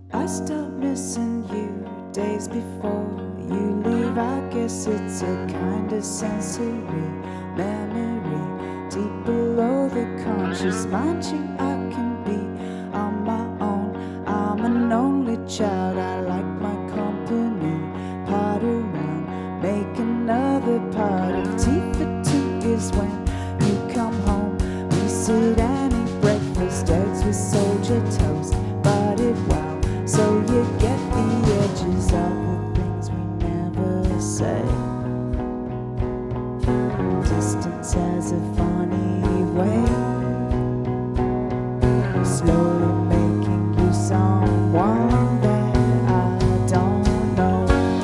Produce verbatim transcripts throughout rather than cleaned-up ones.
I start missing you days before you leave. I guess it's a kind of sensory memory deep below the conscious mind. You, I can be on my own. I'm an only child. I like my company. Part around, make another part of tea for two is when you come home. We sit and eat breakfast, eggs with soldier toast, buttered wow. So you get the edges of the things we never say. Distance has a funny way, slowly making you someone that I don't know.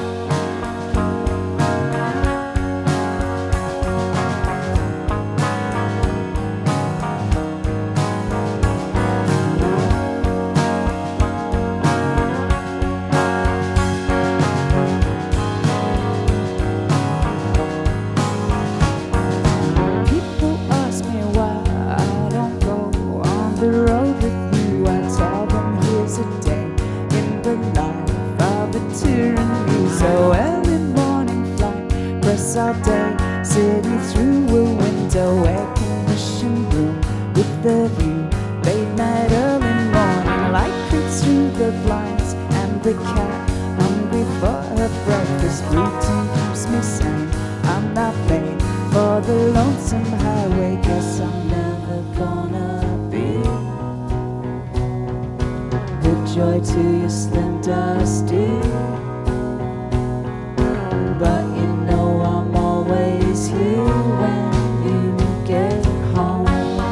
People ask me why I don't go on the road with you. I tell them here's a day in the life of a tyranny. So early morning flight, press all day, sitting through a window, air conditioned room with the view. Late night, early morning, light creeps through the blinds, and the cat hungry for her breakfast. Routine keeps me sane. I'm not made for the lonesome highway. Guess I'm never gonna be the joy to your slim dusty. But you know I'm always here when you get home.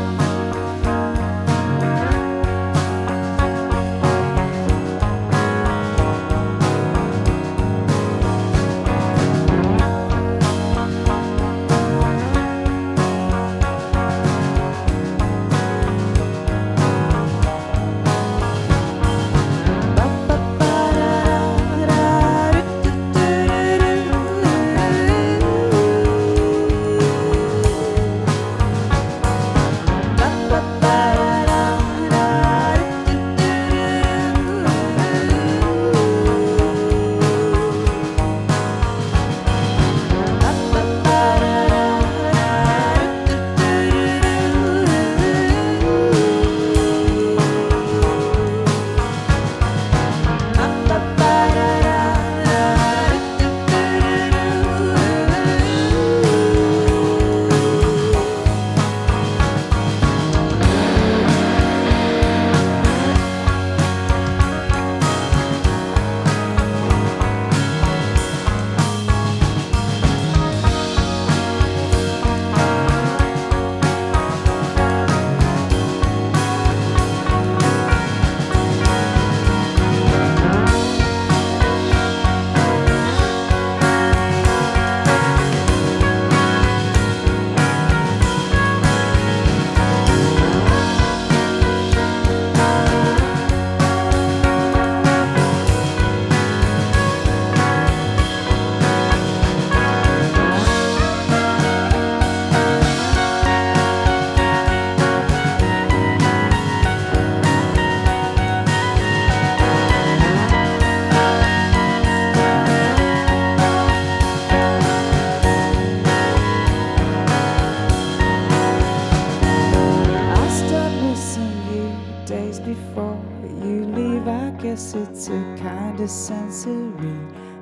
Days before you leave, I guess it's a kind of sensory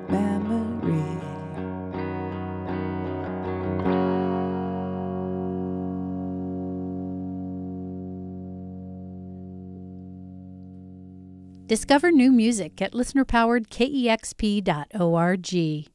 memory. Discover new music at listener powered K E X P dot org.